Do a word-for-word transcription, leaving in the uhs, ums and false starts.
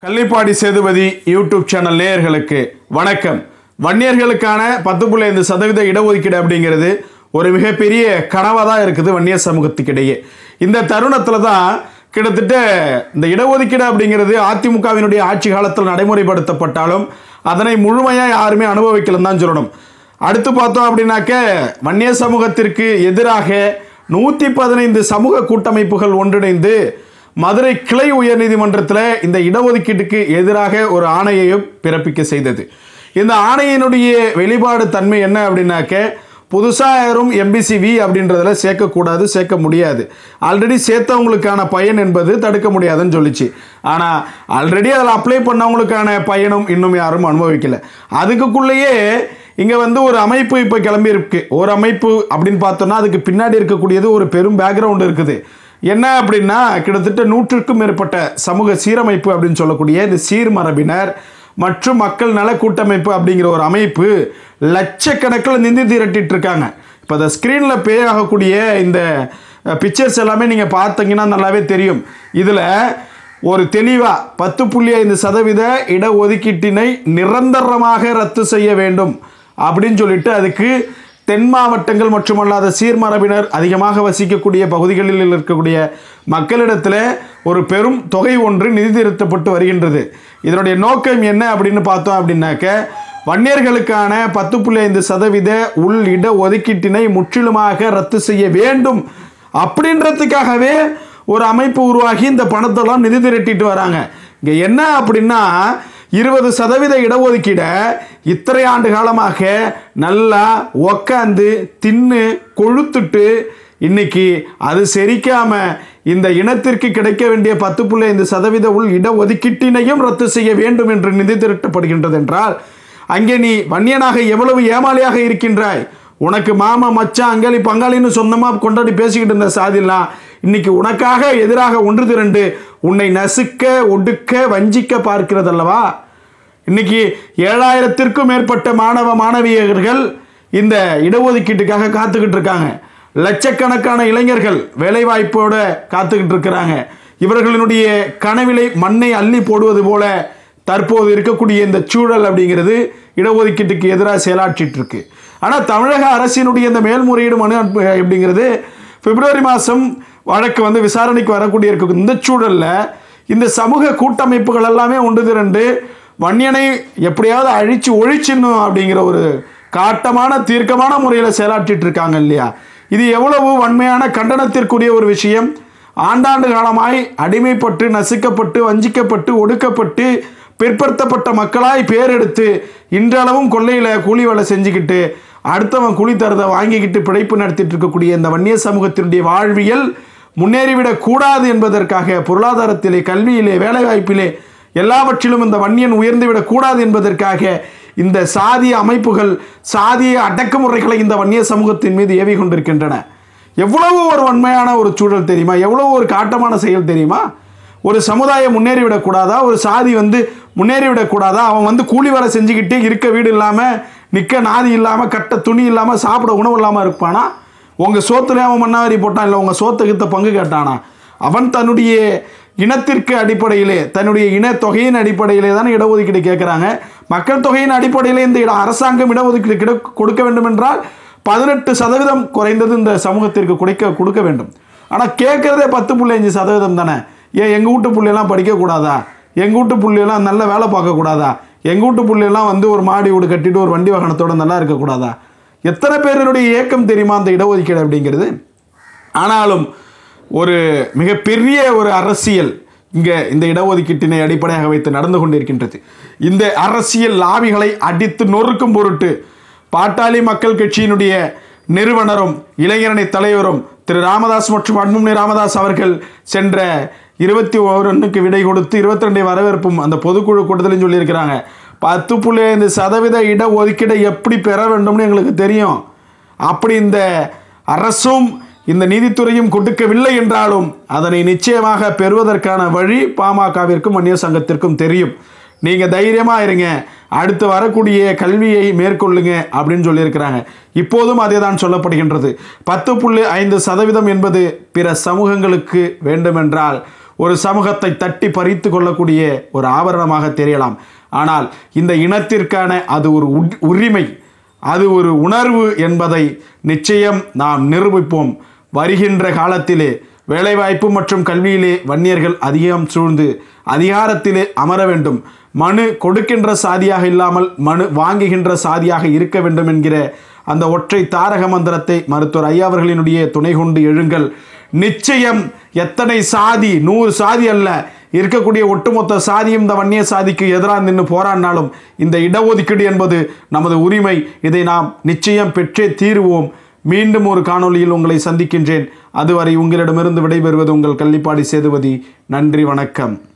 Kallipadi Sethupathi YouTube channel நேயர்களுக்கு வணக்கம். வன்னியர்களுக்கான பத்து புள்ளி ஐந்து சதவீத இடஒதுக்கீடு அப்படிங்கிறது ஒரு மிகப்பெரிய கனவாக தான் இருக்குது வன்னியர் சமூகத்துக்கிடையே. இந்த தருணத்தில் தான் கிட்டத்தட்ட இந்த இடஒதுக்கீடு அப்படிங்கிறது அதிமுகவினுடைய ஆட்சி காலத்தில் நடைமுறைப்படுத்தப்பட்டாலும் அதனை முழுமையாக யாருமே அனுபவிக்கலன்னு தான் சொல்லணும். அடுத்து பார்த்தோம் அப்படின்னாக்க வன்னியர் சமூகத்திற்கு எதிராக நூற்றி பதினைந்து சமூக கூட்டமைப்புகள் ஒன்றிணைந்து மதுரை கிளை உயர் நீதிமன்றத்தில் இந்த இடஒதுக்கீட்டுக்கு எதிராக ஒரு ஆணையையும் பிறப்பிக்க செய்தது. இந்த ஆணையினுடைய வெளிப்பாடு தன்மை என்ன அப்படின்னாக்க புதுசாக யாரும் எம்பிசி வி அப்படின்றதில் சேர்க்கக்கூடாது, சேர்க்க முடியாது. ஆல்ரெடி சேர்த்தவங்களுக்கான பயன் என்பது தடுக்க முடியாதுன்னு சொல்லிச்சு. ஆனால் ஆல்ரெடி அதில் அப்ளை பண்ணவங்களுக்கான பயனும் இன்னும் யாரும் அனுபவிக்கலை. அதுக்குள்ளேயே இங்கே வந்து ஒரு அமைப்பு இப்போ கிளம்பியிருக்கு. ஒரு அமைப்பு அப்படின்னு பார்த்தோன்னா அதுக்கு பின்னாடி இருக்கக்கூடியது ஒரு பெரும் பேக்ரவுண்டு இருக்குது. என்ன அப்படின்னா கிட்டத்தட்ட நூற்றுக்கும் மேற்பட்ட சமூக சீரமைப்பு அப்படின்னு சொல்லக்கூடிய இந்த சீர்மரபினர் மற்றும் மக்கள் நல கூட்டமைப்பு அப்படிங்கிற ஒரு அமைப்பு லட்சக்கணக்கில் நிதி திரட்டிட்டு இருக்காங்க. இப்போ அந்த ஸ்க்ரீனில் பே ஆகக்கூடிய இந்த பிக்சர்ஸ் எல்லாமே நீங்கள் பார்த்தீங்கன்னா நல்லாவே தெரியும். இதில் ஒரு தெளிவாக பத்து புள்ளி ஐந்து சதவீத இடஒதுக்கீட்டினை நிரந்தரமாக ரத்து செய்ய வேண்டும் அப்படின்னு சொல்லிட்டு அதுக்கு தென் மாவட்டங்கள் மட்டுமல்லாத சீர்மரபினர் அதிகமாக வசிக்கக்கூடிய பகுதிகளில் இருக்கக்கூடிய மக்களிடத்தில் ஒரு பெரும் தொகை ஒன்று நிதி திரட்டப்பட்டு வருகின்றது. இதனுடைய நோக்கம் என்ன அப்படின்னு பார்த்தோம் அப்படின்னாக்க வன்னியர்களுக்கான பத்து புள்ளி ஐந்து சதவீத உள் இட ஒதுக்கீட்டினை முற்றிலுமாக ரத்து செய்ய வேண்டும் அப்படின்றதுக்காகவே ஒரு அமைப்பு உருவாகி இந்த பணத்தெல்லாம் நிதி திரட்டிட்டு வராங்க. இங்கே என்ன அப்படின்னா இருபது சதவீத இடஒதுக்கீடை இத்தனை ஆண்டு காலமாக நல்லா உக்காந்து தின்னு கொழுத்துட்டு இன்னைக்கு அது செரிக்காம இந்த இனத்திற்கு கிடைக்க வேண்டிய பத்து புள்ளி ஐந்து சதவீத உள் இடஒதுக்கீட்டினையும் ரத்து செய்ய வேண்டும் என்று நிதி திரட்டப்படுகின்றது என்றால் அங்கே நீ வன்னியனாக எவ்வளவு ஏமாளியாக இருக்கின்றாய். உனக்கு மாமா மச்சான் அங்காளி பங்காளின்னு சொந்தமாக கொண்டாடி பேசிக்கிட்டு இருந்த சாதிலாம் இன்னைக்கு உனக்காக எதிராக ஒன்று திரண்டு உன்னை நசுக்க ஒடுக்க வஞ்சிக்க பார்க்கிறது அல்லவா. இன்னைக்கு ஏழாயிரத்திற்கும் மேற்பட்ட மாணவ மாணவியர்கள் இந்த இடஒதுக்கீட்டுக்காக காத்துக்கிட்டு இருக்காங்க. லட்சக்கணக்கான இளைஞர்கள் வேலைவாய்ப்போட காத்துக்கிட்டு இருக்கிறாங்க. இவர்களினுடைய கனவிலை மண்ணை அள்ளி போடுவது போல தற்போது இருக்கக்கூடிய இந்த சூழல் அப்படிங்கிறது இடஒதுக்கீட்டுக்கு எதிராக செயலாற்றிட்டு இருக்கு. ஆனால் தமிழக அரசினுடைய இந்த மேல்முறையீடு மனு அப்படிங்கிறது பிப்ரவரி மாதம் வழக்கு வந்து விசாரணைக்கு வரக்கூடிய இருக்க இந்த சூழலில் இந்த சமூக கூட்டமைப்புகள் எல்லாமே ஒன்று திரண்டு வன்னியனை எப்படியாவது அழிச்சு ஒழிச்சிடணும் அப்படிங்கிற ஒரு காட்டமான தீர்க்கமான முறையில் செயலாற்றிட்டு இருக்காங்க இல்லையா. இது எவ்வளவு வன்மையான கண்டனத்திற்குரிய ஒரு விஷயம். ஆண்டாண்டு காலமாய் அடிமைப்பட்டு நசுக்கப்பட்டு வஞ்சிக்கப்பட்டு ஒடுக்கப்பட்டு பிற்படுத்தப்பட்ட மக்களாய் பேரெடுத்து இன்றளவும் கொள்ளையில் கூலி வேலை செஞ்சுக்கிட்டு அடுத்தவன் கூலி தரதை வாங்கிக்கிட்டு பிழைப்பு நடத்திட்டு இருக்கக்கூடிய இந்த வன்னிய சமூகத்தினுடைய வாழ்வியல் முன்னேறிவிடக் கூடாது என்பதற்காக பொருளாதாரத்திலே கல்வியிலே வேலைவாய்ப்பிலே எல்லாவற்றிலும் இந்த வன்னியன் உயர்ந்துவிடக் கூடாது என்பதற்காக இந்த சாதிய அமைப்புகள் சாதிய அடக்குமுறைகளை இந்த வன்னிய சமூகத்தின் மீது ஏவி கொண்டிருக்கின்றன. எவ்வளவு ஒரு வன்மையான ஒரு சூழல் தெரியுமா, எவ்வளவு ஒரு காட்டமான செயல் தெரியுமா. ஒரு சமுதாயம் முன்னேறிவிடக்கூடாதா, ஒரு சாதி வந்து முன்னேறிவிடக்கூடாதா, அவன் வந்து கூலி வேலை செஞ்சுக்கிட்டே இருக்க வீடு இல்லாமல் நிற்க நாதி இல்லாமல் கட்ட துணி இல்லாமல் சாப்பிட உணவு இல்லாமல் இருப்பானா. உங்கள் சோத்துல அவன் மண்ணாவரி போட்டான், இல்லை உங்கள் சோத்துக்கிட்ட பங்கு கேட்டானா. அவன் தன்னுடைய இனத்திற்கு அடிப்படையிலே தன்னுடைய இன தொகையின் அடிப்படையிலே தான் இடஒதுக்கீடு கேட்குறாங்க. மக்கள் தொகையின் அடிப்படையிலே இந்த இட அரசாங்கம் இடஒதுக்கீடு கிட கொடுக்க வேண்டும் என்றால் பதினெட்டு சதவீதம் குறைந்தது இந்த சமூகத்திற்கு கொடுக்க கொடுக்க வேண்டும். ஆனால் கேட்குறதே பத்து புள்ளி அஞ்சு சதவீதம் தானே. ஏன் எங்கள் வீட்டு புள்ளையெல்லாம் படிக்கக்கூடாதா, எங்கள் வீட்டு புள்ளையெல்லாம் நல்ல வேலை பார்க்கக்கூடாதா, எங்கள் வீட்டு புள்ளையெல்லாம் வந்து ஒரு மாடி வீடு கட்டிட்டு ஒரு வண்டி வாகனத்தோடு நல்லா இருக்கக்கூடாதா. எத்தனை பேருடைய ஏக்கம் தெரியுமா அந்த இடஒதுக்கீடு அப்படிங்கிறது. ஆனாலும் ஒரு மிகப்பெரிய ஒரு அரசியல் இங்கே இந்த இடஒதுக்கீட்டினை அடிப்படையாக வைத்து நடந்து கொண்டிருக்கின்றது. இந்த அரசியல் லாபிகளை அடித்து நொறுக்கும் பொருட்டு பாட்டாளி மக்கள் கட்சியினுடைய நிறுவனரும் இளைஞரணி தலைவரும் திரு ராமதாஸ் மற்றும் அன்புமணி ராமதாஸ் அவர்கள் சென்ற இருபத்தி ஒன்றுக்கு விடை கொடுத்து இருபத்தி ரெண்டை வரவேற்பும் அந்த பொதுக்குழு கூட்டத்திலையும் சொல்லியிருக்கிறாங்க. பத்து புள்ளி ஐந்து சதவீத இடஒதுக்கீடை எப்படி பெற வேண்டும்னு எங்களுக்கு தெரியும். அப்படி இந்த அரசும் இந்த நீதித்துறையும் கொடுக்கவில்லை என்றாலும் அதனை நிச்சயமாக பெறுவதற்கான வழி பாமகவிற்கும் வன்னியர் சங்கத்திற்கும் தெரியும். நீங்கள் தைரியமாக இருங்க, அடுத்து வரக்கூடிய கல்வியை மேற்கொள்ளுங்க அப்படின்னு சொல்லியிருக்கிறாங்க. இப்போதும் அதே தான் சொல்லப்படுகின்றது. பத்து புள்ளி ஐந்து சதவீதம் என்பது பிற சமூகங்களுக்கு வேண்டுமென்றால் ஒரு சமூகத்தை தட்டி பறித்து கொள்ளக்கூடிய ஒரு ஆபரணமாக தெரியலாம். ஆனால் இந்த இனத்திற்கான அது ஒரு உரிமை, அது ஒரு உணர்வு என்பதை நிச்சயம் நாம் நிரூபிப்போம். வருகின்ற காலத்திலே வேலைவாய்ப்பு மற்றும் கல்வியிலே வன்னியர்கள் அதிகம் சூழ்ந்து அதிகாரத்திலே அமர வேண்டும். மனு கொடுக்கின்ற சாதியாக இல்லாமல் மனு வாங்குகின்ற சாதியாக இருக்க வேண்டும் என்கிற அந்த ஒற்றை தாரக மந்திரத்தை மருத்துவர் ஐயா அவர்களினுடைய துணை கொண்டு எழுங்கள். நிச்சயம் எத்தனை சாதி, நூறு சாதி அல்ல, இருக்கக்கூடிய ஒட்டுமொத்த சாதியும் இந்த வன்னிய சாதிக்கு எதிராக நின்று போராடினாலும் இந்த இடஒதுக்கீடு என்பது நமது உரிமை. இதை நாம் நிச்சயம் பெற்றே தீருவோம். மீண்டும் ஒரு காணொளியில் உங்களை சந்திக்கின்றேன். அதுவரை உங்களிடமிருந்து விடைபெறுவது உங்கள் கள்ளிப்பாடி சேதுபதி. நன்றி, வணக்கம்.